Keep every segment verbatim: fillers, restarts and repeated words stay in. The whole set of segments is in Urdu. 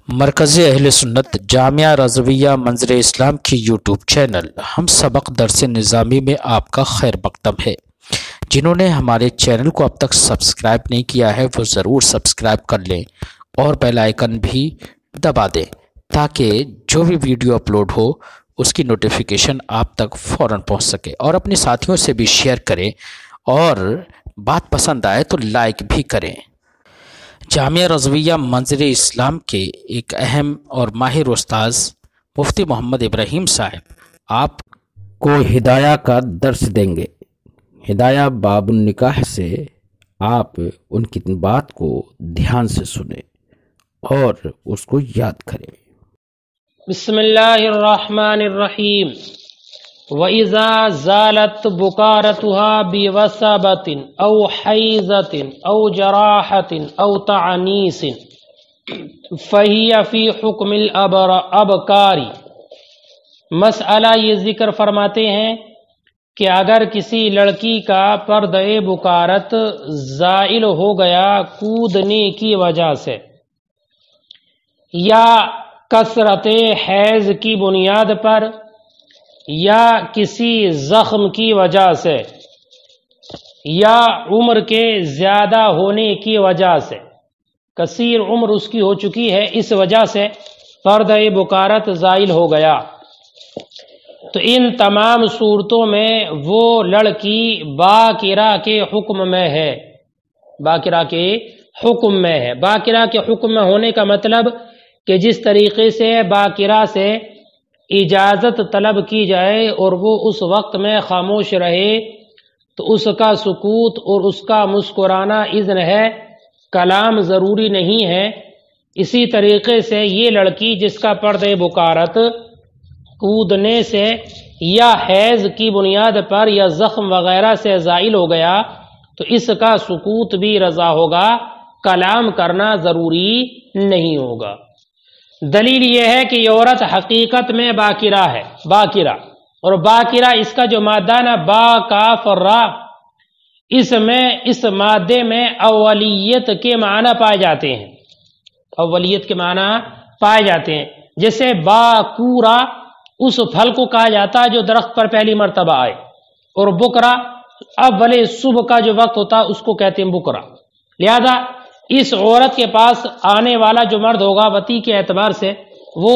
مرکز اہل سنت جامعہ رضویہ منظر اسلام کی یوٹیوب چینل ہم سبق درس نظامی میں آپ کا خیر مقدم ہے۔ جنہوں نے ہمارے چینل کو اب تک سبسکرائب نہیں کیا ہے وہ ضرور سبسکرائب کر لیں اور بیل آئیکن بھی دبا دیں تاکہ جو بھی ویڈیو اپلوڈ ہو اس کی نوٹیفیکیشن آپ تک فوراً پہنچ سکے، اور اپنے ساتھیوں سے بھی شیئر کریں اور بات پسند آئے تو لائک بھی کریں۔ جامعہ رضویہ منظر اسلام کے ایک اہم اور ماہر استاذ مفتی محمد ابراہیم صاحب آپ کو ہدایہ کا درس دیں گے۔ ہدایہ باب النکاح سے آپ ان کی بات کو دھیان سے سنیں اور اس کو یاد کریں۔ بسم اللہ الرحمن الرحیم۔ وَإِذَا زَالَتْ بُكَارَتُهَا بِوَسَبَةٍ أَوْ حَيْضَةٍ أَوْ جَرَاحَةٍ أَوْ تَعْنِيسٍ فَهِيَ فِي حُكْمِ الْأَبْكَارِ۔ مسئلہ یہ ذکر فرماتے ہیں کہ اگر کسی لڑکی کا پردہ بکارت زائل ہو گیا کودنے کی وجہ سے یا کثرت حیض کی بنیاد پر یا کسی زخم کی وجہ سے یا عمر کے زیادہ ہونے کی وجہ سے، کثیر عمر اس کی ہو چکی ہے، اس وجہ سے پردہ بکارت زائل ہو گیا، تو ان تمام صورتوں میں وہ لڑکی باکرہ کے حکم میں ہے۔ باکرہ کے حکم میں ہے۔ باکرہ کے حکم میں ہونے کا مطلب کہ جس طریقے سے باکرہ سے اجازت طلب کی جائے اور وہ اس وقت میں خاموش رہے تو اس کا سکوت اور اس کا مسکرانا اذن ہے، کلام ضروری نہیں ہے۔ اسی طریقے سے یہ لڑکی جس کا پردہ بکارت کودنے سے یا حیض کی بنیاد پر یا زخم وغیرہ سے زائل ہو گیا تو اس کا سکوت بھی رضا ہوگا، کلام کرنا ضروری نہیں ہوگا۔ دلیل یہ ہے کہ یہ عورت حقیقت میں باکرہ ہے، باکرہ، اور باکرہ اس کا جو مادہ نا با کاف را، اس میں اس مادے میں اولیت کے معنی پائے جاتے ہیں، اولیت کے معنی پائے جاتے ہیں۔ جیسے باکورا اس پھل کو کہا جاتا ہے جو درخت پر پہلی مرتبہ آئے، اور بکرا اول صبح کا جو وقت ہوتا ہے اس کو کہتے ہیں بکرا۔ لہذا اس عورت کے پاس آنے والا جو مرد ہوگا وتی کے اعتبار سے وہ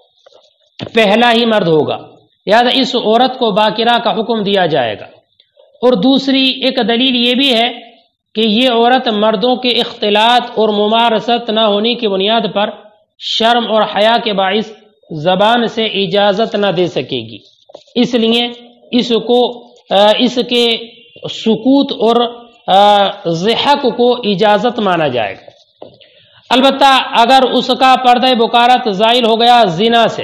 پہلا ہی مرد ہوگا، لہذا اس عورت کو باکرہ کا حکم دیا جائے گا۔ اور دوسری ایک دلیل یہ بھی ہے کہ یہ عورت مردوں کے اختلاط اور ممارست نہ ہونے کی بنیاد پر شرم اور حیا کے باعث زبان سے اجازت نہ دے سکے گی، اس لیے اس کو اس کے سکوت اور ضحک کو اجازت مانا جائے گا۔ البتہ اگر اس کا پردہ بکارت زائل ہو گیا زنا سے،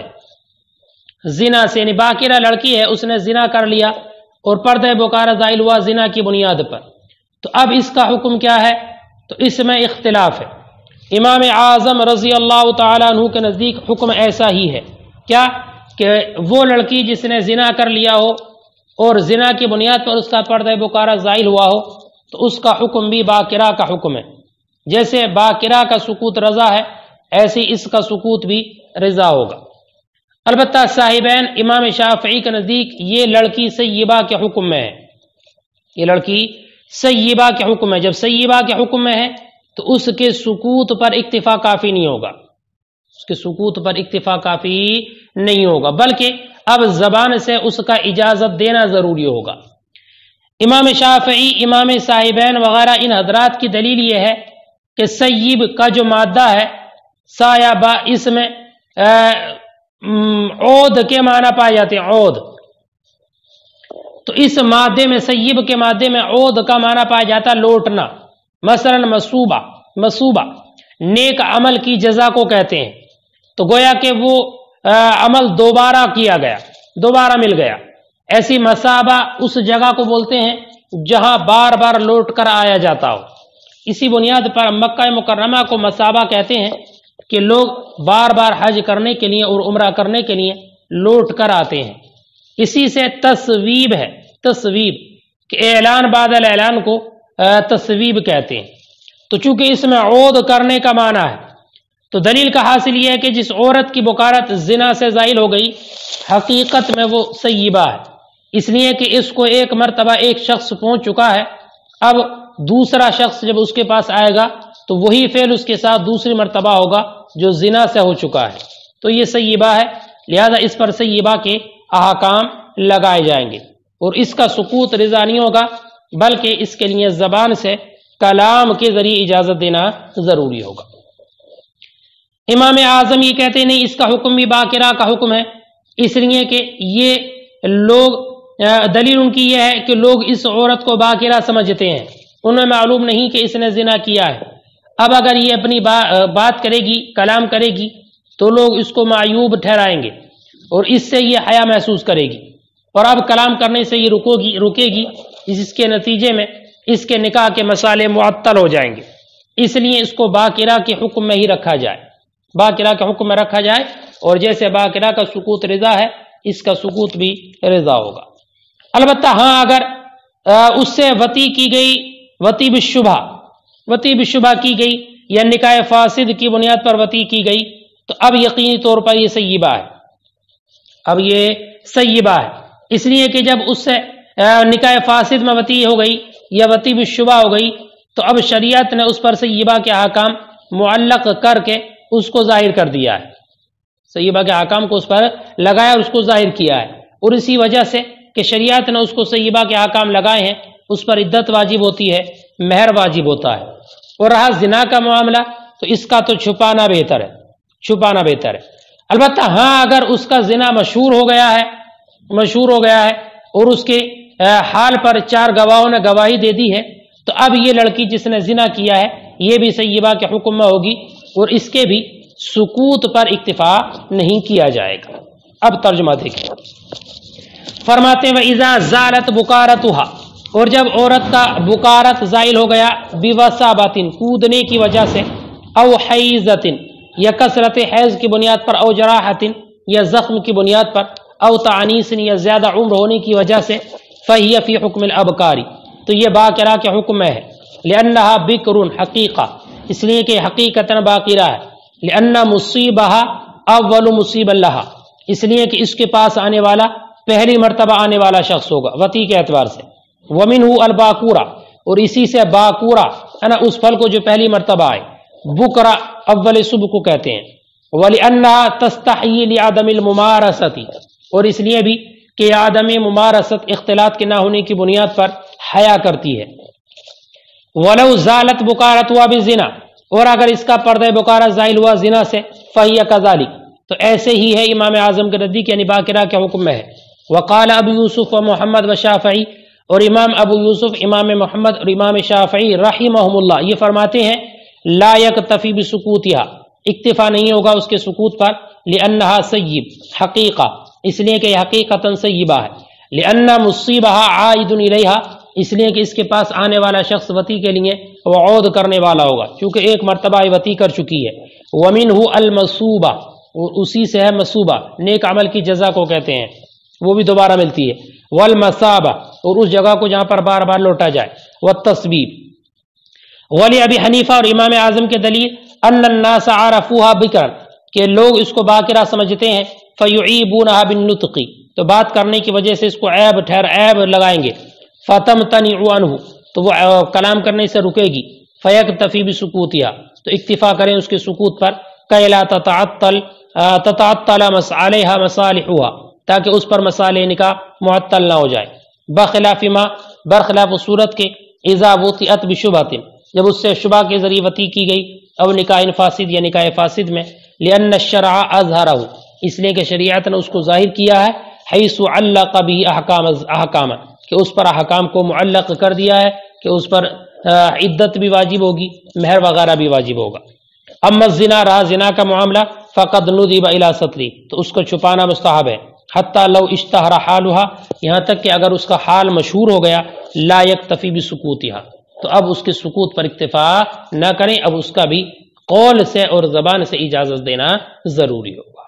زنا سے یعنی باکرہ لڑکی ہے، اس نے زنا کر لیا اور پردہ بکارت زائل ہوا زنا کی بنیاد پر، تو اب اس کا حکم کیا ہے؟ تو اس میں اختلاف ہے۔ امام اعظم رضی اللہ تعالیٰ عنہ کے نزدیک حکم ایسا ہی ہے، کیا کہ وہ لڑکی جس نے زنا کر لیا ہو اور زنا کی بنیاد پر اس کا پردہ بکارت زائل ہوا ہو تو اس کا حکم بھی باکرہ کا حکم ہے۔ جیسے باکرہ کا سکوت رضا ہے ایسے اس کا سکوت بھی رضا ہوگا۔ البتہ صاحبین امام شافعی کے نزدیک یہ لڑکی سیبہ کے حکم میں ہے، یہ لڑکی سیبہ کے حکم میں، جب سیبہ کے حکم میں ہے تو اس کے سکوت پر اکتفا کافی نہیں ہوگا، اس کے سکوت پر اکتفا کافی نہیں ہوگا، بلکہ اب زبان سے اس کا اجازت دینا ضروری ہوگا۔ امام شافعی، امام صاحبین وغیرہ ان حضرات کی دلیل یہ ہے کہ سیب کا جو مادہ ہے سایہ با، اس میں عود کے معنی پائے جاتے ہیں، عود، تو اس مادے میں سیب کے مادے میں عود کا معنی پایا جاتا ہے لوٹنا، مثلا مصوبہ، مصوبہ نیک عمل کی جزا کو کہتے ہیں، تو گویا کہ وہ عمل دوبارہ کیا گیا، دوبارہ مل گیا، ایسی مثابہ اس جگہ کو بولتے ہیں جہاں بار بار لوٹ کر آیا جاتا ہو۔ اسی بنیاد پر مکہ مکرمہ کو مثابہ کہتے ہیں کہ لوگ بار بار حج کرنے کے لیے اور عمرہ کرنے کے لیے لوٹ کر آتے ہیں۔ اسی سے تصویب ہے، تصویب کہ اعلان بعد الاعلان کو تصویب کہتے ہیں۔ تو چونکہ اس میں عود کرنے کا معنی ہے تو دلیل کا حاصل یہ ہے کہ جس عورت کی بکارت زنا سے زائل ہو گئی حقیقت میں وہ سیبہ ہے، اس لیے کہ اس کو ایک مرتبہ ایک شخص پہنچ چکا ہے، اب دوسرا شخص جب اس کے پاس آئے گا تو وہی فعل اس کے ساتھ دوسری مرتبہ ہوگا جو زنا سے ہو چکا ہے، تو یہ سیبہ ہے، لہذا اس پر سیبہ کے احکام لگائے جائیں گے، اور اس کا سکوت رضا نہیں ہوگا بلکہ اس کے لیے زبان سے کلام کے ذریعے اجازت دینا ضروری ہوگا۔ امام اعظم یہ کہتے ہیں نہیں، اس کا حکم بھی باقرہ کا حکم ہے، اس لیے کہ یہ لوگ دلیل ان کی یہ ہے کہ لوگ اس عورت کو باقرہ سمجھتے ہیں، انہیں معلوم نہیں کہ اس نے زنا کیا ہے، اب اگر یہ اپنی بات کرے گی، کلام کرے گی تو لوگ اس کو معیوب ٹھہرائیں گے اور اس سے یہ حیا محسوس کرے گی، اور اب کلام کرنے سے یہ رکو گی رکے گی، اس کے نتیجے میں اس کے نکاح کے مسائل معطل ہو جائیں گے، اس لیے اس کو باقرہ کے حکم میں ہی رکھا جائے، باقرہ کے حکم میں رکھا جائے، اور جیسے باقرہ کا سکوت رضا ہے اس کا سکوت بھی رضا ہوگا۔ البتہ ہاں اگر اس سے وطی کی گئی، وطی بالشبہ، وطی بالشبہ کی گئی یا نکاح فاسد کی بنیاد پر وطی کی گئی تو اب یقینی طور پر یہ سیبہ ہے، اب یہ سیبہ ہے، اس لیے کہ جب اس سے نکاح فاسد میں وطی ہو گئی یا وطی بالشبہ ہو گئی تو اب شریعت نے اس پر سیبہ کے احکام معلق کر کے اس کو ظاہر کر دیا ہے، سیبہ کے احکام کو اس پر لگایا اور اس کو ظاہر کیا ہے، اور اسی وجہ سے کہ شریعت نے اس کو سیبہ کے احکام لگائے ہیں اس پر عدت واجب ہوتی ہے، مہر واجب ہوتا ہے، اور رہا زنا کا معاملہ تو اس کا تو چھپانا بہتر ہے، چھپانا بہتر ہے۔ البتہ ہاں اگر اس کا زنا مشہور ہو گیا ہے، مشہور ہو گیا ہے اور اس کے حال پر چار گواہوں نے گواہی دے دی ہے تو اب یہ لڑکی جس نے زنا کیا ہے یہ بھی سیبہ کے حکم میں ہوگی اور اس کے بھی سکوت پر اکتفا نہیں کیا جائے گا۔ اب ترجمہ دیکھیں، فرماتے ہیں وَإِذَا زَالَتْ بُكَارَتُهَا، اور جب عورت کا بکارت زائل ہو گیا بِوَسَابَةٍ، کودنے کی وجہ سے، او حیزۃ، یا کثرت حیض کی بنیاد پر، او جراحۃ، یا زخم کی بنیاد پر، او تعنیس، یا زیادہ عمر ہونے کی وجہ سے، فَهِيَ فِي حُكْمِ الْأَبْكَارِ، تو یہ باقرہ کے حکم میں ہے، لِأَنَّهَا بِكْرٌ حقیقہ، اس لیے کہ حقیقتاً باقرہ ہے، لِأَنَّ مُصِيبَهَا اول مصیب لها، اس لیے کہ اس کے پاس آنے والا پہلی مرتبہ آنے والا شخص ہوگا وطی کے اعتبار سے، وَمِنْهُ الْبَاكُورَ، اور اسی سے باکورہ ہے نا، اس پھل کو جو پہلی مرتبہ آئے، بکرا اول صبح کو کہتے ہیں، وَلِأَنَّهَا تَسْتَحْيِي لِعَدَمِ الْمُمَارَسَةِ، اور اس لیے بھی کہ عدم ممارست، اختلاط کے نہ ہونے کی بنیاد پر حیا کرتی ہے، وَلَوْ زَالَتْ بُكَارَتُهَا بِالزِّنَا، اور اگر اس کا پردہ بکارہ زائل ہوا زنا سے، فَهِيَ كَذَلِكَ، تو ایسے ہی ہے امام اعظم کے نزدیک یعنی باقرہ کے حکم میں ہے۔ وقال ابو یوسف و محمد و شافعی، اور امام ابو یوسف، امام محمد اور امام شافعی رحمہم اللہ یہ فرماتے ہیں لا یکتفی بسکوتها، اکتفا نہیں ہوگا اس کے سکوت پر، لأنها سیب حقیقہ، اس لیے کہ یہ حقیقتاً سیبہ ہے، لأن مصیبها عائد الیہا، اس لیے کہ اس کے پاس آنے والا شخص وطی کے لیے وعود کرنے والا ہوگا کیونکہ ایک مرتبہ یہ وطی کر چکی ہے، ومنہ المصوبہ، اور اسی سے ہے مصوبہ، نیک عمل کی جزا کو کہتے ہیں، وہ بھی دوبارہ ملتی ہے، والمثابہ، اور اس جگہ کو جہاں پر بار بار لوٹا جائے، والتصویب۔ ولی ابی حنیفہ اور امام اعظم کے دلیل ان الناس عرفوها بکرا، کہ لوگ اس کو باقرہ سمجھتے ہیں، فیعیبونها بالنطق، تو بات کرنے کی وجہ سے اس کو عیب ٹھہر عیب لگائیں گے، فتمتنع عنہ، تو وہ کلام کرنے سے رکے گی، فیکتفی بسکوتها، تو اکتفا کریں اس کے سکوت پر، کہ لا تتعطل تتعطل علیہا مصالحها، تاکہ اس پر مصالح نکاح معطل نہ ہو جائے، بخلاف ما، برخلاف صورت کے، اذا وطئت بشبہۃ، جب اس سے شبہ کے ذریعے وطی کی گئی، او نکاح فاسد یا نکاح فاسد میں، لأن الشرع اظہرہ، اس لیے کہ شریعت نے اس کو ظاہر کیا ہے، حیث علق به احکام احکام، کہ اس پر احکام کو معلق کر دیا ہے کہ اس پر عدت بھی واجب ہوگی، مہر وغیرہ بھی واجب ہوگا۔ اما الزنا، رہا زنا کا معاملہ، فقد ندب الی ستری، تو اس کو چھپانا مستحب ہے، حتی لو اشتہر حالها، یہاں تک کہ اگر اس کا حال مشہور ہو گیا، لا یکتفی بسکوتها، تو اب اس کے سکوت پر اکتفا نہ کریں، اب اس کا بھی قول سے اور زبان سے اجازت دینا ضروری ہوگا۔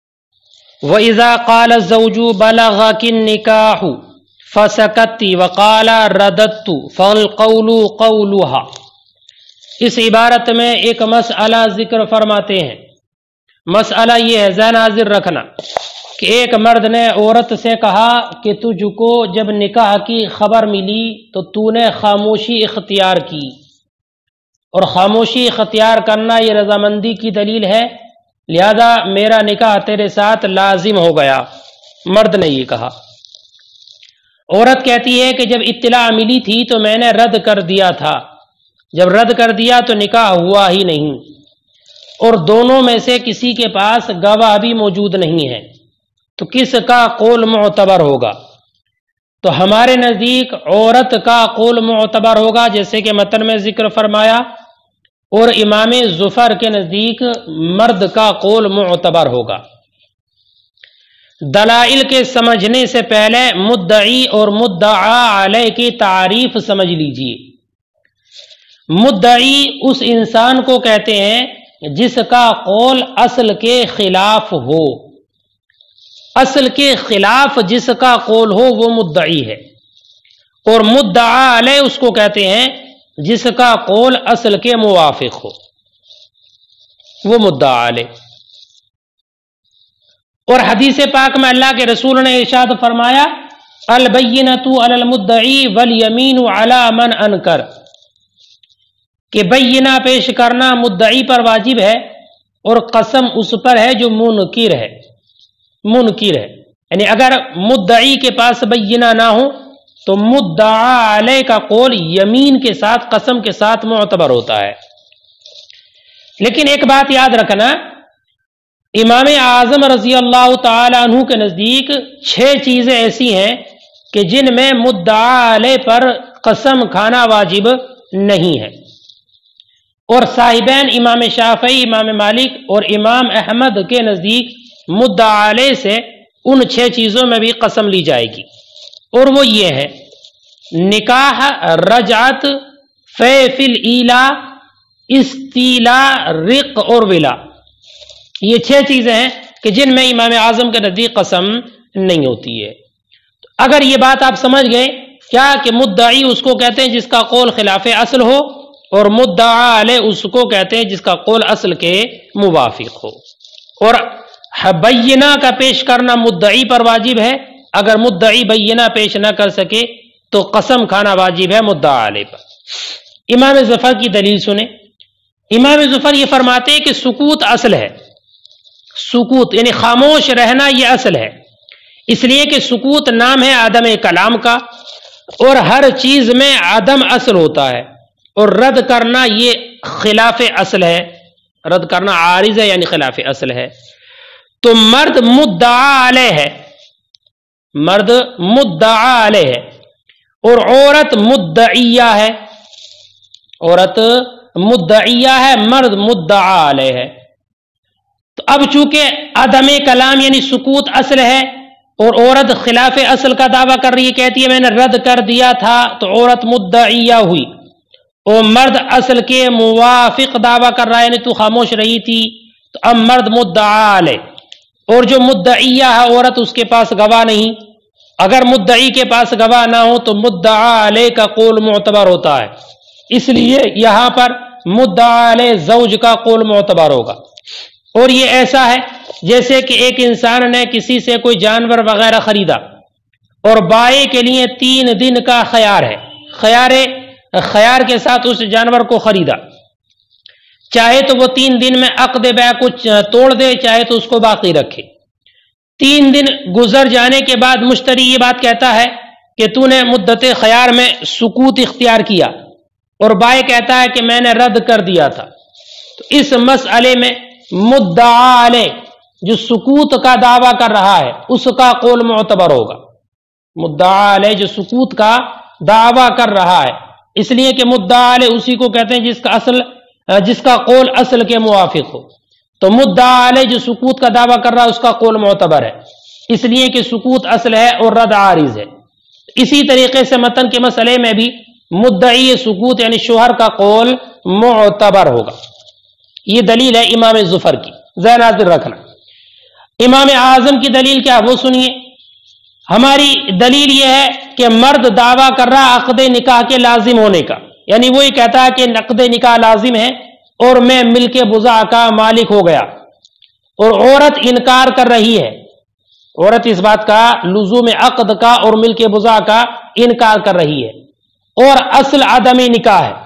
وَإِذَا قَالَ الزَّوْجُ بَلَغَكِ النِّكَاحُ فَسَكَتِّ وَقَالَ رَدَدْتُ فَالْقَوْلُ قَوْلُهَا، اس عبارت میں ایک مسئلہ ذکر فرماتے ہیں۔ مسئلہ یہ ہے، ذہن حاضر رکھنا، کہ ایک مرد نے عورت سے کہا کہ تجھ کو جب نکاح کی خبر ملی تو تو نے خاموشی اختیار کی، اور خاموشی اختیار کرنا یہ رضامندی کی دلیل ہے، لہذا میرا نکاح تیرے ساتھ لازم ہو گیا۔ مرد نے یہ کہا۔ عورت کہتی ہے کہ جب اطلاع ملی تھی تو میں نے رد کر دیا تھا، جب رد کر دیا تو نکاح ہوا ہی نہیں، اور دونوں میں سے کسی کے پاس گواہ بھی موجود نہیں ہے، تو کس کا قول معتبر ہوگا؟ تو ہمارے نزدیک عورت کا قول معتبر ہوگا، جیسے کہ متن میں ذکر فرمایا، اور امام ظفر کے نزدیک مرد کا قول معتبر ہوگا۔ دلائل کے سمجھنے سے پہلے مدعی اور مدعا علیہ کی تعریف سمجھ لیجئے۔ مدعی اس انسان کو کہتے ہیں جس کا قول اصل کے خلاف ہو، اصل کے خلاف جس کا قول ہو وہ مدعی ہے، اور مدعا علیہ اس کو کہتے ہیں جس کا قول اصل کے موافق ہو، وہ مدعا علیہ۔ اور حدیث پاک میں اللہ کے رسول نے ارشاد فرمایا، البینۃ علی المدعی والیمین علی من انکر، کہ بینہ پیش کرنا مدعی پر واجب ہے اور قسم اس پر ہے جو منکر ہے، منکر ہے، یعنی اگر مدعی کے پاس بینہ نہ ہو تو مدعا علیہ کا قول یمین کے ساتھ، قسم کے ساتھ معتبر ہوتا ہے۔ لیکن ایک بات یاد رکھنا، امام اعظم رضی اللہ تعالی عنہ کے نزدیک چھ چیزیں ایسی ہیں کہ جن میں مدعا علیہ پر قسم کھانا واجب نہیں ہے، اور صاحبین امام شافعی، امام مالک اور امام احمد کے نزدیک مدعا علیہ سے ان چھ چیزوں میں بھی قسم لی جائے گی، اور وہ یہ ہے: نکاح، رجعت، فی فی الایلا، استیلا، رق اور ولا۔ یہ چھ چیزیں ہیں کہ جن میں امام اعظم کے نزدیک قسم نہیں ہوتی ہے۔ اگر یہ بات آپ سمجھ گئے کیا کہ مدعی اس کو کہتے ہیں جس کا قول خلاف اصل ہو، اور مدعا علیہ اس کو کہتے ہیں جس کا قول اصل کے موافق ہو، اور بینہ کا پیش کرنا مدعی پر واجب ہے، اگر مدعی بینہ پیش نہ کر سکے تو قسم کھانا واجب ہے مدعا علیہ پر۔ امام ظفر کی دلیل سنیں۔ امام ظفر یہ فرماتے ہیں کہ سکوت اصل ہے، سکوت یعنی خاموش رہنا یہ اصل ہے، اس لیے کہ سکوت نام ہے عدم کلام کا، اور ہر چیز میں عدم اصل ہوتا ہے، اور رد کرنا یہ خلاف اصل ہے، رد کرنا عارض ہے یعنی خلاف اصل ہے۔ تو مرد مدعا علیہ ہے، مرد مدعا علیہ ہے، اور عورت مدعیہ ہے، عورت مدعیہ ہے، مرد مدعا علیہ ہے۔ تو اب چونکہ عدم کلام یعنی سکوت اصل ہے، اور عورت خلاف اصل کا دعویٰ کر رہی ہے، کہتی ہے میں نے رد کر دیا تھا، تو عورت مدعیہ ہوئی، اور مرد اصل کے موافق دعویٰ کر رہا ہے یعنی تو خاموش رہی تھی، تو اب مرد مدعا علیہ۔ اور جو مدعیہ ہے عورت، اس کے پاس گواہ نہیں، اگر مدعی کے پاس گواہ نہ ہو تو مدعا علیہ کا قول معتبر ہوتا ہے، اس لیے یہاں پر مدعا علیہ زوج کا قول معتبر ہوگا۔ اور یہ ایسا ہے جیسے کہ ایک انسان نے کسی سے کوئی جانور وغیرہ خریدا، اور بائع کے لیے تین دن کا خیار ہے، خیار خیار کے ساتھ اس جانور کو خریدا، چاہے تو وہ تین دن میں عقد بیع کو توڑ دے، چاہے تو اس کو باقی رکھے۔ تین دن گزر جانے کے بعد مشتری یہ بات کہتا ہے کہ تو نے مدت خیار میں سکوت اختیار کیا، اور بائع کہتا ہے کہ میں نے رد کر دیا تھا، تو اس مسئلے میں مدعا علیہ جو سکوت کا دعویٰ کر رہا ہے اس کا قول معتبر ہوگا۔ مدعا علیہ جو سکوت کا دعویٰ کر رہا ہے، اس لیے کہ مدعا علیہ اسی کو کہتے ہیں جس کا اصل جس کا قول اصل کے موافق ہو، تو مدعا علیہ جو سکوت کا دعویٰ کر رہا ہے اس کا قول معتبر ہے، اس لیے کہ سکوت اصل ہے اور رد عارض ہے۔ اسی طریقے سے متن کے مسئلے میں بھی مدعی سکوت یعنی شوہر کا قول معتبر ہوگا۔ یہ دلیل ہے امام ظفر کی، ذہن حاضر رکھنا۔ امام اعظم کی دلیل کیا وہ سنیے۔ ہماری دلیل یہ ہے کہ مرد دعویٰ کر رہا عقد نکاح کے لازم ہونے کا، यानी वही कहता है कि नक़द निकाह लाजिम है और मैं मिल्क बुज़ा का मालिक हो गया, और औरत इनकार कर रही है, औरत इस बात का लुज़ूम अक़द का और मिल्क बुज़ा का इनकार कर रही है, और असल आदमी निकाह है।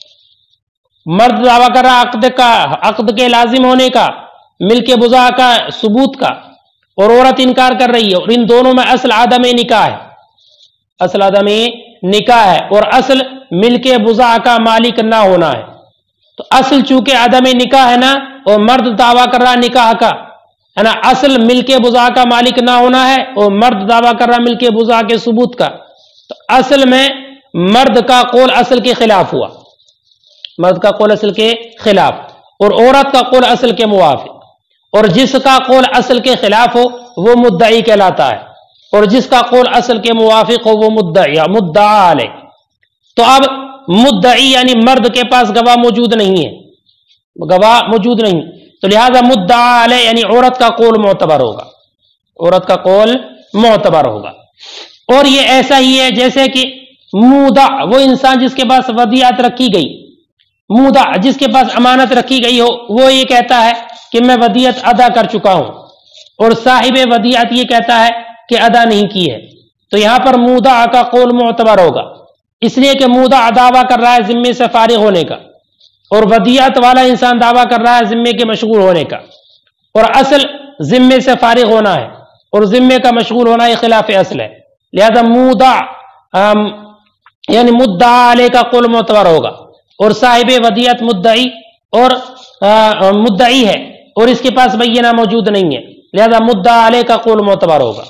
मर्द दावा कर रहा अक़द का, अक़द के लाजिम होने का, मिल्क बुज़ा का सबूत का, और औरत इनकार कर रही है, और इन दोनों में असल आदमी निकाह है, असल आदमी निकाह है, और असल मिल्क बुज़ा का मालिक ना होना है। तो असल चूंकि आदमी निकाह है ना, और मर्द दावा कर रहा निकाह का है ना, असल मिल्क बुज़ा का मालिक ना होना है, और मर्द दावा कर रहा मिल्क बुज़ा के सबूत का, तो असल में मर्द का कौल असल के खिलाफ हुआ, मर्द का कौल असल के खिलाफ, और औरत का कौल असल के मुवाफिक, और जिसका कौल असल के खिलाफ हो वो मुद्दई कहलाता है, और जिसका कौल असल के मुवाफिक हो वो मुद्दई मुद्दा अलैह। तो अब मुद्दई यानी मर्द के पास गवाह मौजूद नहीं है, गवाह मौजूद नहीं, तो लिहाजा मुद्दा अलैह यानी औरत का कौल मोतबर होगा, औरत का कौल मोतबर होगा। और ये ऐसा ही है जैसे कि मुदा, वो इंसान जिसके पास वदियत रखी गई, मुदा जिसके पास अमानत रखी गई हो, वो ये कहता है कि मैं वदियत अदा कर चुका हूं, और साहिब वदियत ये कहता है कि अदा नहीं की है, तो यहां पर मुदा का कौल मोतबर होगा, इसलिए कि मुदा दावा कर रहा है जिम्मे से फारिग होने का, और वदियत वाला इंसान दावा कर रहा है जिम्मे के मशगूल होने का, और असल जिम्मे से फारिग होना है, और जिम्मे का मशगूल होना ये खिलाफ असल है। लिहाजा मुदा यानी मुद्दा अलैह का कौल मोतबर होगा, और साहिब वदियत मुद्दई और आ, मुद्दई है, और इसके पास बैयना मौजूद नहीं है, लिहाजा मुद्दा अलैह का कौल मोतबर होगा।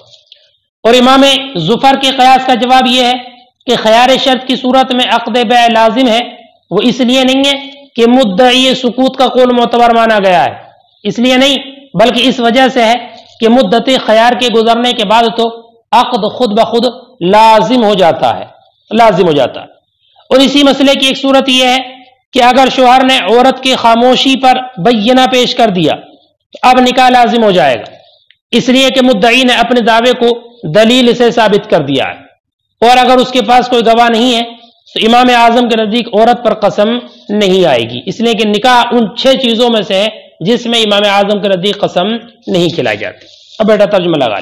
और इमाम जुफर के कयास का जवाब यह है कि खयार शर्त की सूरत में अक़द बै लाजिम है, वो इसलिए नहीं है कि मुद्दई सुकूत का कौल मोतबर माना गया है, इसलिए नहीं, बल्कि इस वजह से है कि मुद्दत खयार के गुजरने के बाद तो अक़द खुद ब खुद लाजिम हो जाता है, लाजिम हो जाता है। और इसी मसले की एक सूरत यह है कि अगर शोहर ने औरत की खामोशी पर बैयना पेश कर दिया तो अब निकाह लाजिम हो जाएगा, इसलिए कि मुद्दई ने अपने दावे को दलील से साबित कर दिया है, और अगर उसके पास कोई गवाह नहीं है तो इमाम आजम के नजदीक औरत पर कसम नहीं आएगी, इसलिए कि निकाह उन छह चीजों में से है जिसमें इमाम आजम के नजदीक कसम नहीं खिलाई जाती। अब बेटा तर्जुमा लगा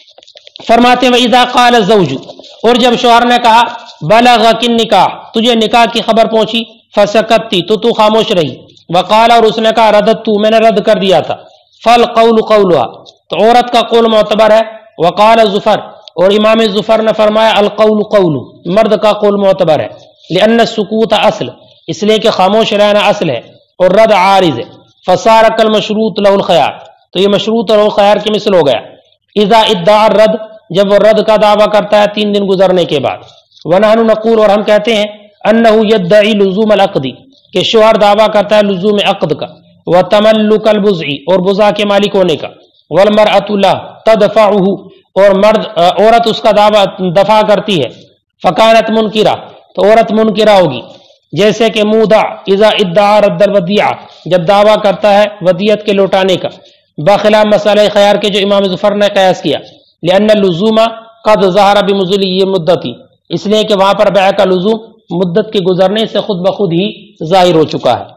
ले। फरमाते हैं इज़ा क़ाल ज़ौजु, और जब शौहर ने कहा बलग़किन निकाह, तुझे निकाह की खबर पहुंची, फसकत्ती, तो तू खामोश रही, वक़ाल, और उसने कहा रदत्तु, मैंने रद्द कर दिया था, फल क़ौलु क़ौलुहा, तो औरत का कौल मोतबर है। वक़ाल ज़ुफ़र, और इमाम ज़ुफ़र ने फरमाया अल क़ौलु क़ौलु, मर्द का कौल मोतबर है, लिअन्न सुकूत असल, इसलिए कि खामोश रहना असल है, और रद आरिज़ है, फसार कल मशरूत लहुल ख़यार, तो ये मशरूत और ख़यार की मिसल हो गया। इज़ा इद्दा रद, जब वो रद का दावा करता है तीन दिन गुजरने के बाद, वनहनु नक़ूल, और हम कहते हैं अन्नहु यद्दई लुज़ूम अल अक़दी, कि शौहर दावा करता है लुज़ूम अक़द का, व तमल्लुक अल बुज़ई, और बुज़ा के मालिक होने का, वल मरअतु ला तदफ़अहु, और मर्द औरत उसका दावा दफा करती है, फ़कानत मुनकिरा, तो औरत मुनकिरा होगी, जैसे कि मुदा इज़ा इद्दा रद्दल वदिया, जब दावा करता है वदियत के लौटाने का, बखिलाफ मसला ख़यार के जो इमाम ज़ुफ़र ने क़यास किया, लिअन्न लुज़ूमा क़द ज़हरा बिमुज़ली मुद्दती, इसलिए कि वहां पर बैअ का लुज़ूम मुद्दत के गुजरने से खुद ब खुद ही ज़ाहिर हो चुका है।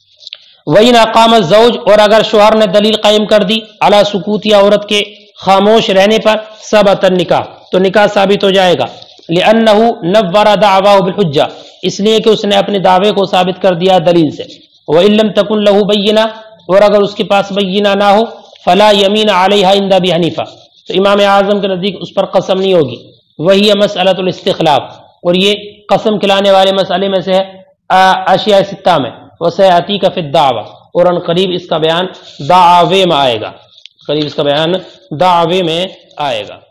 वही नाकाम ज़ौज, और अगर शौहर ने दलील कायम कर दी अला सुकूत, या औरत के खामोश रहने पर, सबतन निकाह, तो निकाह साबित हो जाएगा, लिअन्नहु नव्वरा दावाहु बिलहुज्जा, इसलिए कि उसने अपने दावे को साबित कर दिया दलील से। व इल्लम तकुन लहु बय्यिना, और अगर उसके पास बय्यिना ना हो, फला यमीन अलैहा इंद अबी हनीफा, तो इमाम आजम के नजदीक उस पर कसम नहीं होगी। वही मसअलतुल इस्तिखलाफ, और ये कसम खिलाने वाले मसले में से है अशिया सित्ता में, वसयाती का फिद दावा, और अन करीब इसका बयान दावे में आएगा, करीब इसका बयान दावे में आएगा।